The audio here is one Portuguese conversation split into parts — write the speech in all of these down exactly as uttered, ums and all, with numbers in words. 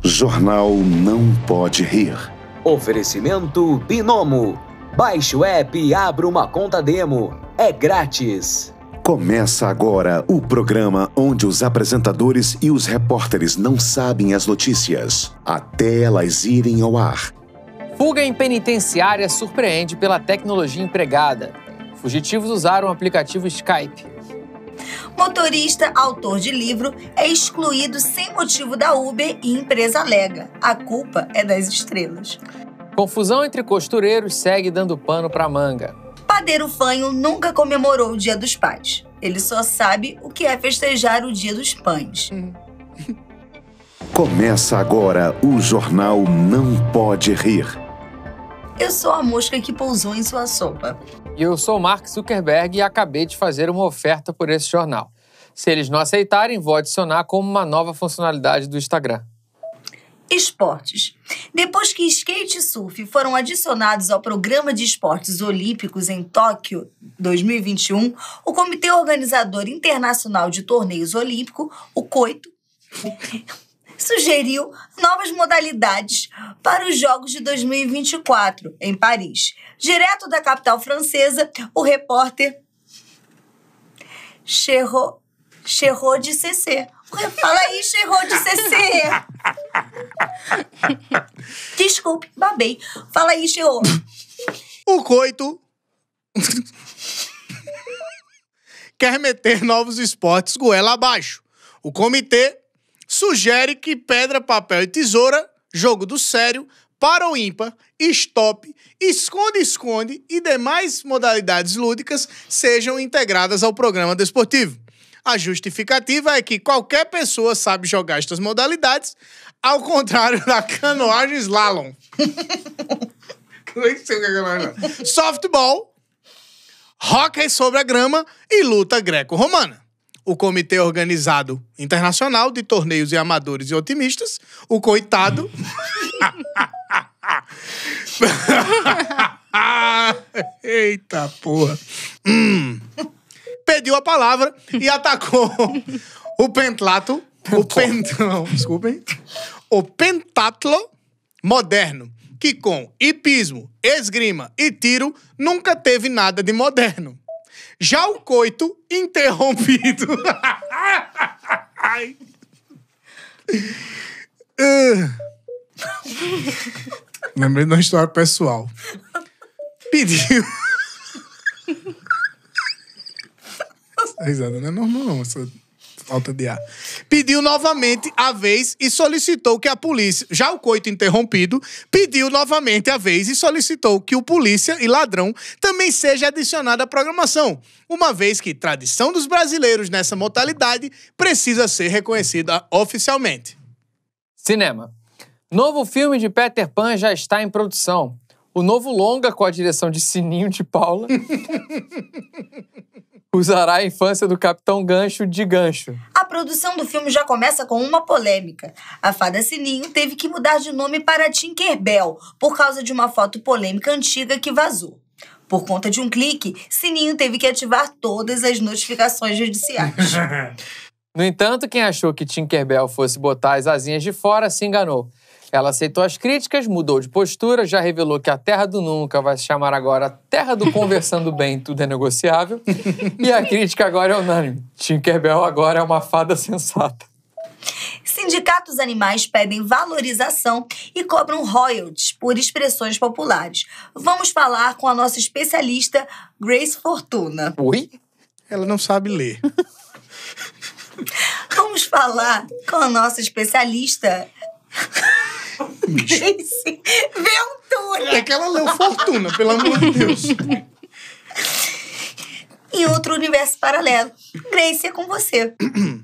Jornal Não Pode Rir. Oferecimento Binomo. Baixe o app e abra uma conta demo. É grátis. Começa agora o programa onde os apresentadores e os repórteres não sabem as notícias até elas irem ao ar. Fuga em penitenciária surpreende pela tecnologia empregada. Fugitivos usaram o aplicativo Skype. Motorista, autor de livro, é excluído sem motivo da Uber e empresa alega. A culpa é das estrelas. Confusão entre costureiros segue dando pano pra manga. Padeiro Fanho nunca comemorou o Dia dos Pais. Ele só sabe o que é festejar o Dia dos Pães. Começa agora o Jornal Não Pode Rir. Eu sou a mosca que pousou em sua sopa. E eu sou Mark Zuckerberg e acabei de fazer uma oferta por esse jornal. Se eles não aceitarem, vou adicionar como uma nova funcionalidade do Instagram. Esportes. Depois que skate e surf foram adicionados ao Programa de Esportes Olímpicos em Tóquio dois mil e vinte e um, o Comitê Organizador Internacional de Torneios Olímpicos, o COITO, sugeriu novas modalidades para os Jogos de dois mil e vinte e quatro, em Paris. Direto da capital francesa, o repórter Cherro, Cherro de C C. Fala aí, Cherro de C C. Desculpe, babei. Fala aí, Cherro. O coito quer meter novos esportes goela abaixo. O comitê sugere que pedra, papel e tesoura, jogo do sério, para ou ímpar, stop, esconde-esconde e demais modalidades lúdicas sejam integradas ao programa desportivo. A justificativa é que qualquer pessoa sabe jogar estas modalidades, ao contrário da canoagem slalom. Nem sei o que é canoagem. Softball, hóquei sobre a grama e luta greco-romana. O Comitê Organizado Internacional de Torneios e Amadores e Otimistas, o coitado... Eita porra. Hum. Pediu a palavra e atacou o pentlato, o pent... Não, desculpem, o pentatlo moderno, que com hipismo, esgrima e tiro nunca teve nada de moderno. Já o coito interrompido. uh. Lembrei de uma história pessoal. Pediu... Essa risada não é normal, não, essa falta de ar. Pediu novamente a vez e solicitou que a polícia... Já o coito interrompido, pediu novamente a vez e solicitou que o polícia e ladrão também seja adicionado à programação, uma vez que tradição dos brasileiros nessa modalidade precisa ser reconhecida oficialmente. Cinema. Novo filme de Peter Pan já está em produção. O novo longa, com a direção de Sininho de Paula, usará a infância do Capitão Gancho de gancho. A produção do filme já começa com uma polêmica. A fada Sininho teve que mudar de nome para Tinkerbell por causa de uma foto polêmica antiga que vazou. Por conta de um clique, Sininho teve que ativar todas as notificações judiciais. No entanto, quem achou que Tinkerbell fosse botar as asinhas de fora se enganou. Ela aceitou as críticas, mudou de postura, já revelou que a Terra do Nunca vai se chamar agora Terra do Conversando Bem, tudo é negociável. E a crítica agora é unânime. Tinkerbell agora é uma fada sensata. Sindicatos animais pedem valorização e cobram royalties por expressões populares. Vamos falar com a nossa especialista, Grace Fortuna. Oi? Ela não sabe ler. Vamos falar com a nossa especialista... Grace Ventura. É que ela leu Fortuna, pelo amor de Deus. Em outro universo paralelo. Grace, é com você.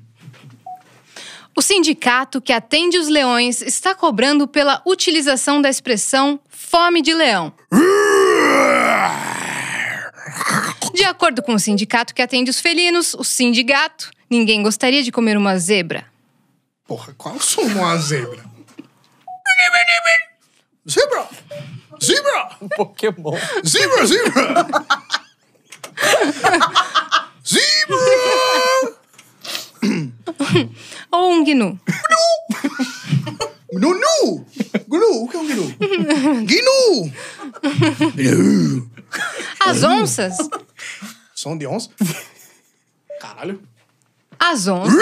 O sindicato que atende os leões está cobrando pela utilização da expressão fome de leão. De acordo com o sindicato que atende os felinos, o Sindigato, ninguém gostaria de comer uma zebra. Porra, qual som uma zebra? Zebra! Zebra! Um Pokémon. Zebra, zebra! Zebra! Ou um gnu. Gnu! Gnu! O que é um gnu? Gnu! Gnu! As onças. Som de onça? Caralho. As onças.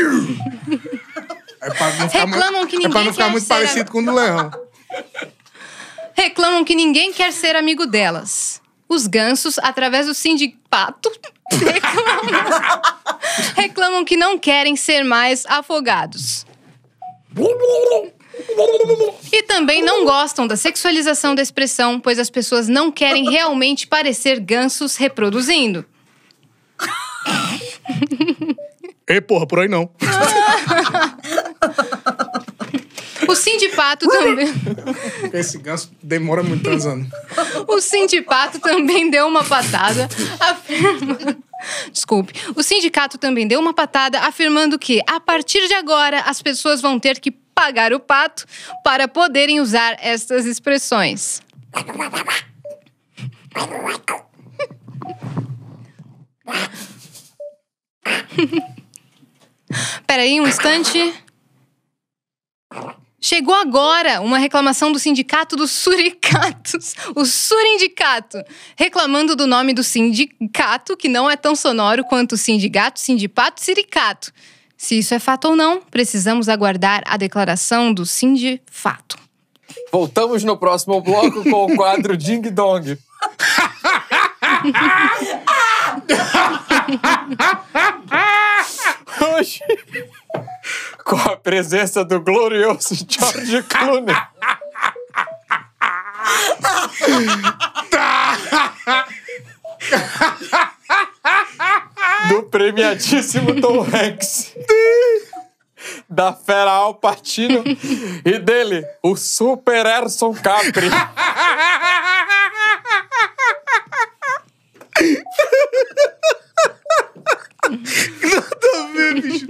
É pra não ficar Reclamam muito, que ninguém é pra não ficar quer muito ser parecido a- com o do leão. Reclamam que ninguém quer ser amigo delas. Os gansos, através do sindicato, reclamam, reclamam que não querem ser mais afogados. E também não gostam da sexualização da expressão, pois as pessoas não querem realmente parecer gansos reproduzindo. Ei, porra, por aí não. O sindipato também... Esse ganso demora muito transando. O sindicato também deu uma patada, afirma... Desculpe. O sindicato também deu uma patada, afirmando que, a partir de agora, as pessoas vão ter que pagar o pato para poderem usar estas expressões. Peraí, um instante... Chegou agora uma reclamação do sindicato dos suricatos, o Surindicato, reclamando do nome do sindicato, que não é tão sonoro quanto sindigato, sindipato, siricato. Se isso é fato ou não, precisamos aguardar a declaração do sindifato. Voltamos no próximo bloco com o quadro Ding Dong. Hoje, com a presença do glorioso George Clooney. Do premiadíssimo Tom Hanks. Da fera Al Pacino. E dele, o Super Erson Capri. Nada a ver, bicho.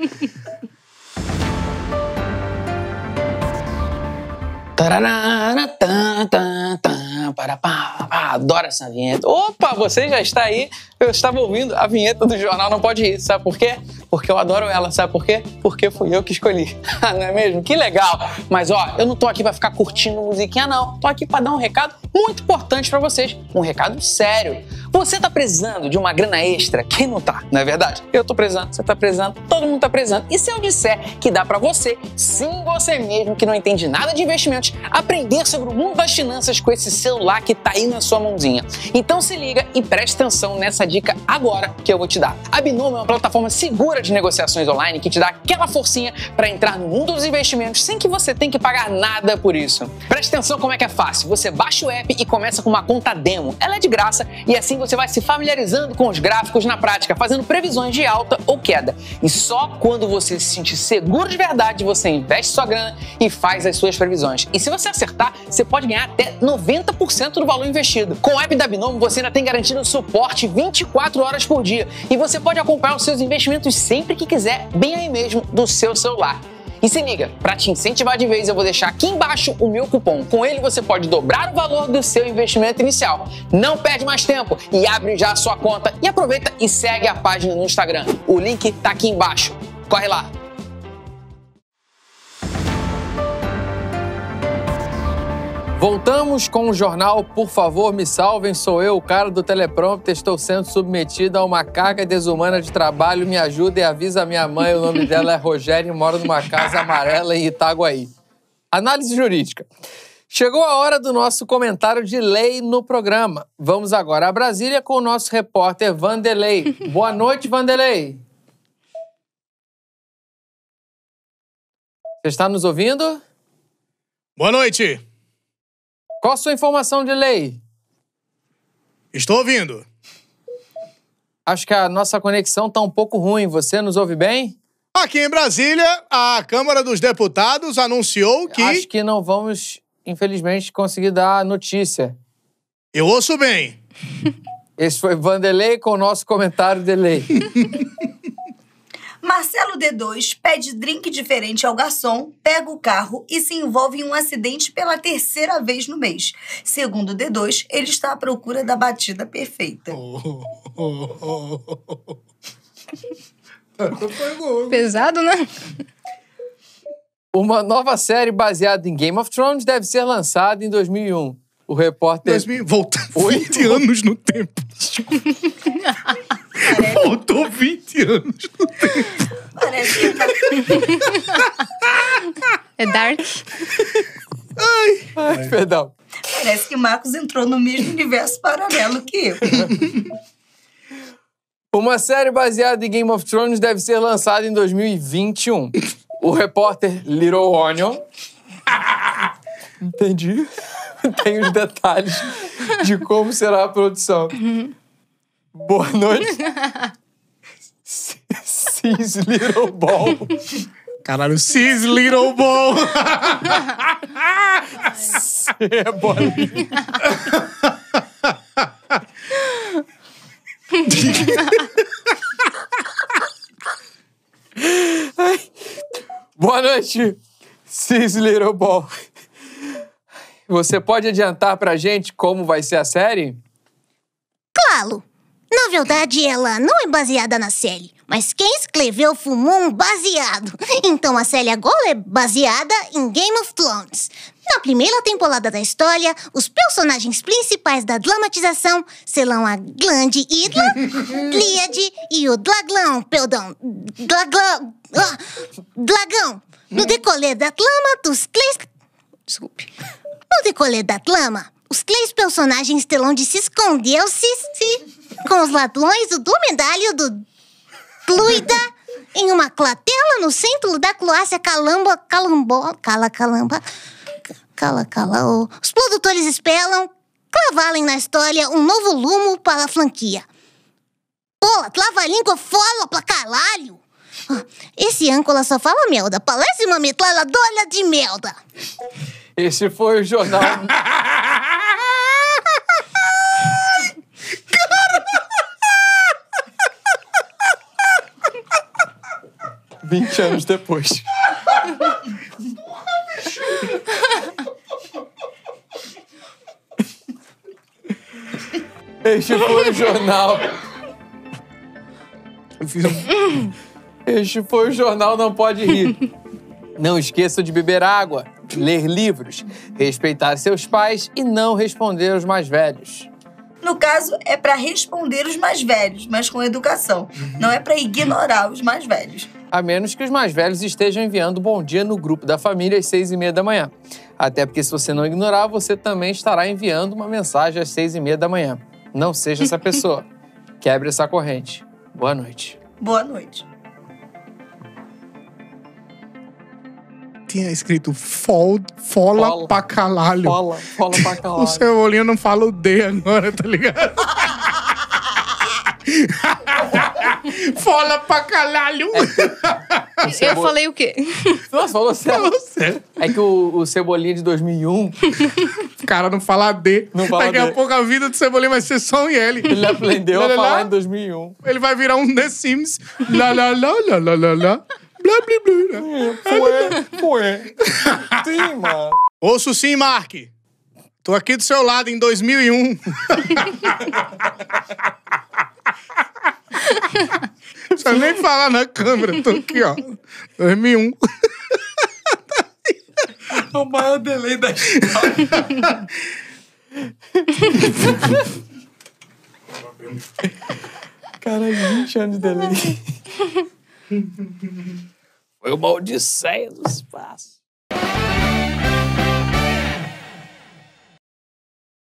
Tararara, tan, tan, tan, para, pá, pá, adoro essa vinheta. Opa, você já está aí? Eu estava ouvindo a vinheta do Jornal Não Pode Rir. Sabe por quê? Porque eu adoro ela. Sabe por quê? Porque fui eu que escolhi. Não é mesmo? Que legal. Mas ó, eu não tô aqui pra ficar curtindo musiquinha, não. Tô aqui pra dar um recado muito importante pra vocês. Um recado sério. Você tá precisando de uma grana extra? Quem não tá? Não é verdade? Eu tô precisando, você tá precisando, todo mundo tá precisando. E se eu disser que dá pra você, sim, você mesmo que não entende nada de investimentos, aprender sobre o mundo das finanças com esse celular que tá aí na sua mãozinha? Então se liga e preste atenção nessa dica agora que eu vou te dar. A Binomo é uma plataforma segura de negociações online que te dá aquela forcinha para entrar no mundo dos investimentos sem que você tenha que pagar nada por isso. Preste atenção como é que é fácil. Você baixa o app e começa com uma conta demo. Ela é de graça e assim você vai se familiarizando com os gráficos na prática, fazendo previsões de alta ou queda. E só quando você se sentir seguro de verdade, você investe sua grana e faz as suas previsões. E se você acertar, você pode ganhar até noventa por cento do valor investido. Com o app da Binomo, você ainda tem garantido suporte vinte e quatro horas por dia e você pode acompanhar os seus investimentos sempre que quiser, bem aí mesmo do seu celular. E se liga, para te incentivar de vez, eu vou deixar aqui embaixo o meu cupom. Com ele você pode dobrar o valor do seu investimento inicial. Não perde mais tempo e abre já a sua conta e aproveita e segue a página no Instagram. O link tá aqui embaixo. Corre lá! Voltamos com o jornal Por Favor, Me Salvem. Sou eu, o cara do teleprompter. Estou sendo submetido a uma carga desumana de trabalho. Me ajuda e avisa a minha mãe. O nome dela é Rogério e mora numa casa amarela em Itaguaí. Análise jurídica. Chegou a hora do nosso comentário de lei no programa. Vamos agora a Brasília com o nosso repórter Vanderlei. Boa noite, Vanderlei. Você está nos ouvindo? Boa noite. Qual a sua informação de lei? Estou ouvindo. Acho que a nossa conexão está um pouco ruim. Você nos ouve bem? Aqui em Brasília, a Câmara dos Deputados anunciou que... Acho que não vamos, infelizmente, conseguir dar a notícia. Eu ouço bem. Esse foi Vanderlei com o nosso comentário de lei. Marcelo D dois pede drink diferente ao garçom, pega o carro e se envolve em um acidente pela terceira vez no mês. Segundo o D dois, ele está à procura da batida perfeita. Oh, oh, oh, oh. Foi bom. Pesado, né? Uma nova série baseada em Game of Thrones deve ser lançada em dois mil e um. O repórter... dois mil, volta Oi? vinte anos no tempo. Voltou vinte anos no tempo. Parece que tá... É Dark. Ai. Ai, perdão. Parece que Marcos entrou no mesmo universo paralelo que eu. Uma série baseada em Game of Thrones deve ser lançada em dois mil e vinte e um. O repórter Little Onion... Entendi. Tem os detalhes de como será a produção. Uhum. Boa noite. Cis Little Ball. Caralho, Cis Little Ball. É bolinha. Boa noite, Cis Little Ball. Você pode adiantar pra gente como vai ser a série? Claro! Na verdade, ela não é baseada na série, mas quem escreveu fumou um baseado. Então a série agora é baseada em Game of Thrones. Na primeira temporada da história, os personagens principais da dramatização serão a Grande Hidra, Dríade e o Dragão, perdão, Dragão, ah, Dragão. No decorrer da trama dos três... Desculpe. No decorrer da trama, os três personagens terão de se esconder se, se, com os ladrões do dromedário do Druida em uma clatela no centro da Croácia Calamba, Calambó, Cala Calamba, Cala Cala. Oh. Os produtores esperam cavarem na história um novo rumo para a franquia. Pô, trava a língua fora pra caralho! Esse âncora só fala merda, parece uma metralhadora de merda. Esse foi o jornal... vinte anos depois. Este foi o jornal... Este foi o jornal Não Pode Rir. Não esqueça de beber água, ler livros, respeitar seus pais e não responder aos mais velhos. No caso, é pra responder os mais velhos, mas com educação. Não é pra ignorar os mais velhos. A menos que os mais velhos estejam enviando bom dia no grupo da família às seis e meia da manhã. Até porque se você não ignorar, você também estará enviando uma mensagem às seis e meia da manhã. Não seja essa pessoa. Quebre essa corrente. Boa noite. Boa noite. Tinha escrito fol, fola, Fola. pra caralho. Fola, fola pra caralho. O Cebolinha não fala o D agora, tá ligado? Fola pra caralho. Eu falei o quê? Nossa, falou sério. Falou sério. É que o, o Cebolinha de dois mil e um, O cara não fala D. Não fala Daqui D. a pouco a vida do Cebolinha vai ser só um L. ele aprendeu Lá, a lá, falar lá. em dois mil e um. Ele vai virar um The Sims. Lá, lá, lá, lá, lá, lá, lá. Blá, blá, blá. Foi, foi. Sim, mano. Ouço sim, Mark. Tô aqui do seu lado em dois mil e um. Não precisa nem falar na câmera. Tô aqui, ó. dois mil e um. É o maior delay da história. Caralho, vinte anos de delay. Foi uma odisseia do espaço.